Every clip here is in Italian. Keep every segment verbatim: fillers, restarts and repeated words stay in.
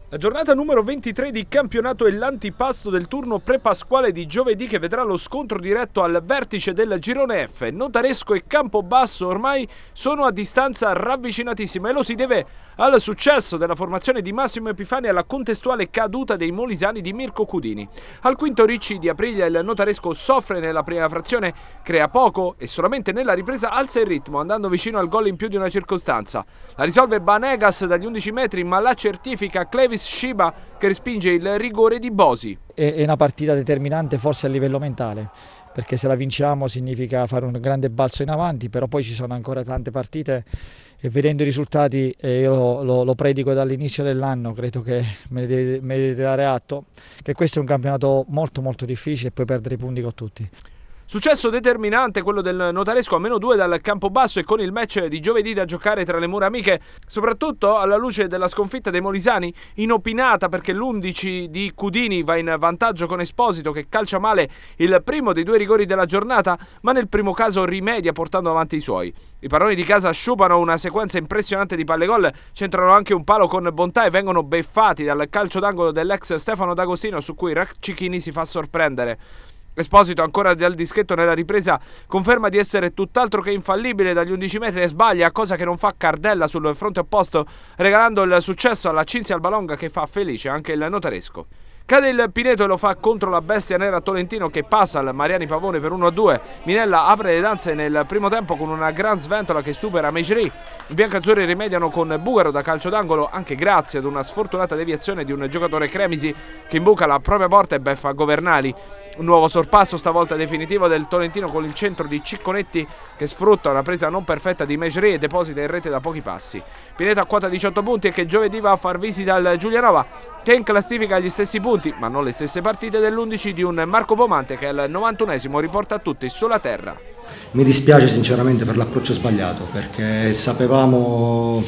La giornata numero ventitré di campionato è l'antipasto del turno pre-pasquale di giovedì che vedrà lo scontro diretto al vertice del girone F. Notaresco e Campobasso ormai sono a distanza ravvicinatissima e lo si deve al successo della formazione di Massimo Epifani e alla contestuale caduta dei molisani di Mirko Cudini. Al quinto Ricci di Aprilia il Notaresco soffre nella prima frazione, crea poco e solamente nella ripresa alza il ritmo andando vicino al gol in più di una circostanza. La risolve Banegas dagli undici metri ma la certifica Clevis Shiba che respinge il rigore di Bosi. È una partita determinante forse a livello mentale, perché se la vinciamo significa fare un grande balzo in avanti, però poi ci sono ancora tante partite e vedendo i risultati, eh, io lo, lo, lo predico dall'inizio dell'anno, credo che me ne deve, me ne deve dare atto, che questo è un campionato molto molto difficile e puoi perdere i punti con tutti. Successo determinante quello del Notaresco a meno due dal Campobasso e con il match di giovedì da giocare tra le mura amiche, soprattutto alla luce della sconfitta dei molisani, inopinata perché l'undici di Cudini va in vantaggio con Esposito che calcia male il primo dei due rigori della giornata, ma nel primo caso rimedia portando avanti i suoi. I padroni di casa sciupano una sequenza impressionante di palle gol, centrano anche un palo con bontà e vengono beffati dal calcio d'angolo dell'ex Stefano D'Agostino su cui Raccichini si fa sorprendere. Esposito ancora dal dischetto nella ripresa conferma di essere tutt'altro che infallibile dagli undici metri e sbaglia, cosa che non fa Cardella sul fronte opposto, regalando il successo alla Cinzia Albalonga che fa felice anche il Notaresco. Cade il Pineto e lo fa contro la bestia nera Tolentino che passa al Mariani Pavone per uno a due. Minella apre le danze nel primo tempo con una gran sventola che supera Mejri. I biancazzurri rimediano con Bugaro da calcio d'angolo anche grazie ad una sfortunata deviazione di un giocatore Cremisi che imbuca la propria porta e beffa Governali. Un nuovo sorpasso stavolta definitivo del Tolentino con il centro di Cicconetti che sfrutta una presa non perfetta di Mejri e deposita in rete da pochi passi. Pineto a quota diciotto punti e che giovedì va a far visita al Giulianova che in classifica ha gli stessi punti ma non le stesse partite dell'undici di un Marco Bomante che al novantunesimo riporta tutti sulla terra. Mi dispiace sinceramente per l'approccio sbagliato perché sapevamo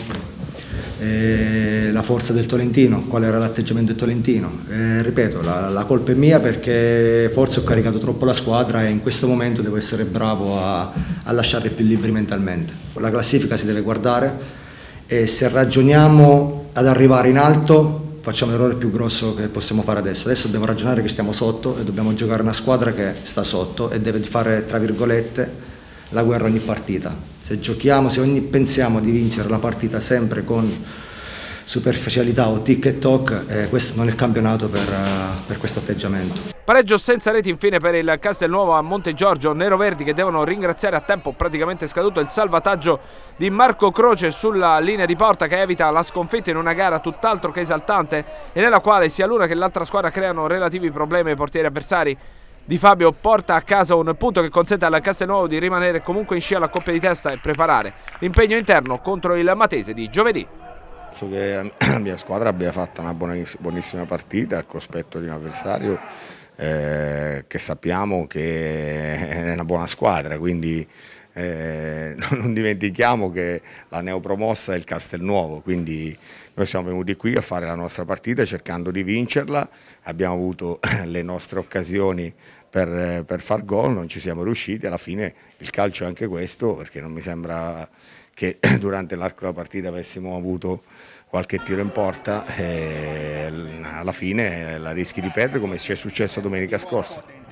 eh, la forza del Tolentino, qual era l'atteggiamento del Tolentino. Eh, ripeto, la, la colpa è mia perché forse ho caricato troppo la squadra e in questo momento devo essere bravo a, a lasciarli più liberi mentalmente. La classifica si deve guardare e se ragioniamo ad arrivare in alto facciamo l'errore più grosso che possiamo fare adesso. Adesso dobbiamo ragionare che stiamo sotto e dobbiamo giocare una squadra che sta sotto e deve fare, tra virgolette, la guerra ogni partita. Se giochiamo, se ogni pensiamo di vincere la partita sempre con superficialità o tic e toc, eh, questo non è il campionato per, uh, per questo atteggiamento. Pareggio senza reti infine per il Castelnuovo a Montegiorgio, neroverdi che devono ringraziare a tempo praticamente scaduto il salvataggio di Marco Croce sulla linea di porta che evita la sconfitta in una gara tutt'altro che esaltante e nella quale sia l'una che l'altra squadra creano relativi problemi ai portieri avversari. Di Fabio porta a casa un punto che consente al Castelnuovo di rimanere comunque in scia alla coppia di testa e preparare l'impegno interno contro il Matese di giovedì. Penso che la mia squadra abbia fatto una buonissima partita al cospetto di un avversario eh, che sappiamo che è una buona squadra, quindi eh, non dimentichiamo che la neopromossa è il Castelnuovo, quindi noi siamo venuti qui a fare la nostra partita cercando di vincerla, abbiamo avuto le nostre occasioni per, per far gol, non ci siamo riusciti, alla fine il calcio è anche questo perché non mi sembra che durante l'arco della partita avessimo avuto qualche tiro in porta e alla fine la rischi di perdere come ci è successo domenica scorsa.